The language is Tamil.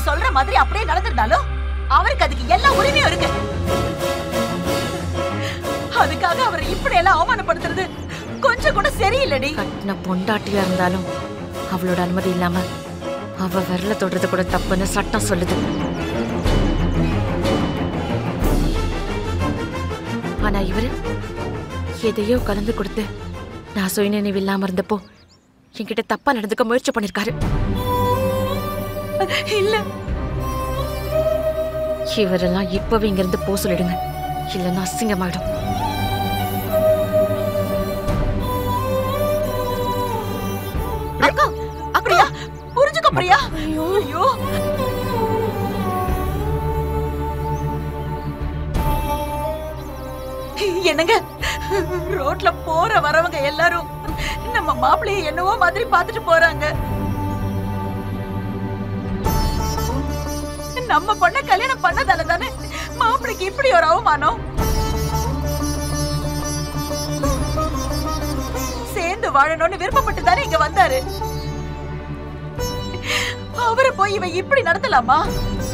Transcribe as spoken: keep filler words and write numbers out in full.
சொல்ற மாதிரி அப்படியே நடந்திருந்தாலும் அவருக்கு அதுக்கு எல்லா உரிமையும் இருக்கு. அதுக்காக அவரை இப்படி எல்லாம் அவமானப்படுத்துறது கொஞ்சம் கூட சரியில்லடி. கட்டின பொண்டாட்டியா இருந்தாலும் அவளோட அனுமதி இல்லாம அவ விரல தொடுறது கூட தப்புன்னு சட்டம் சொல்லுது. ஆனா இவரு எதையோ கலந்து கொடுத்து நான் சுயநினைவு இல்லாம இருந்தப்போ என்கிட்ட தப்பா நடந்துக்க முயற்சி பண்ணிருக்காரு. இல்ல, இவரெல்லாம் இப்பவே இங்க இருந்து போ சொல்லிடுங்க, இல்லைன்னா அசிங்கமாயிடும். அக்கா, அப்படியா? புரிஞ்சுக்க பிரியா. ஐயோ ஐயோ, என்னங்க, ரோட்ல போற வரவங்க எல்லாரும் நம்ம மாப்பிள்ளைய என்னவோ மாதிரி பாத்துட்டு போறாங்க. நம்ம பொண்ண கல்யாணம் பண்ணதால தானே மாப்பிள்ளைக்கு இப்படி ஒரு அவமானம். சேர்ந்து வாழணும்னு விருப்பப்பட்டு தானே இங்க வந்தாரு. அவரை போய் இவன் இப்படி நடத்தலாமா?